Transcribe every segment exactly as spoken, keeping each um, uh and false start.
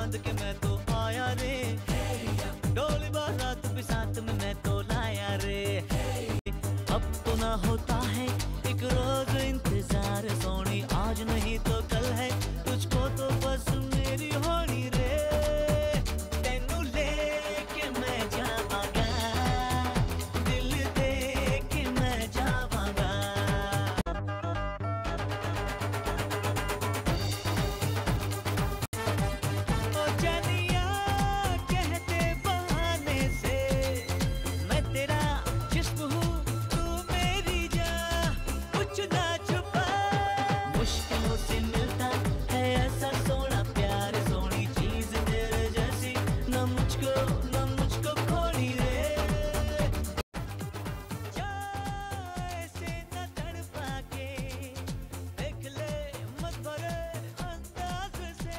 बांध के मैं तो आया रे, ढोल बारात भी साथ में मैं तो लाया रे। अब तो ना होता है एक रोज इंतजार सोनी, आज नहीं तो कल है तुझको तो बस मेरी होनी रे। तेनू लेके मैं जावांगा, दिल दे के मैं जावांगा। ओ जानिया कहते बहाने से मैं तेरा जिस्म हूँ, तू मेरी जान, कुछ ना छुपा। मुश्किलों से मिलता है ऐसा सोना प्यार, सोनी चीज तेरे जैसी न मुझको न मुझको खोनी रे। चाय से न तड़पा के देख ले मत भरे अंदाज से,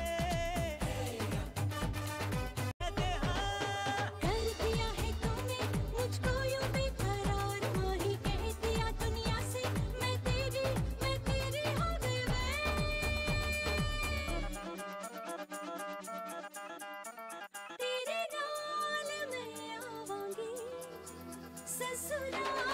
कहते हाँ कर दिया है तूने मुझको यूं बेकरार, वही कह दिया दुनिया से मैं तेरी मैं तेरी हो गई मैं। तेरे नाल मैं आवांगी ससुराल।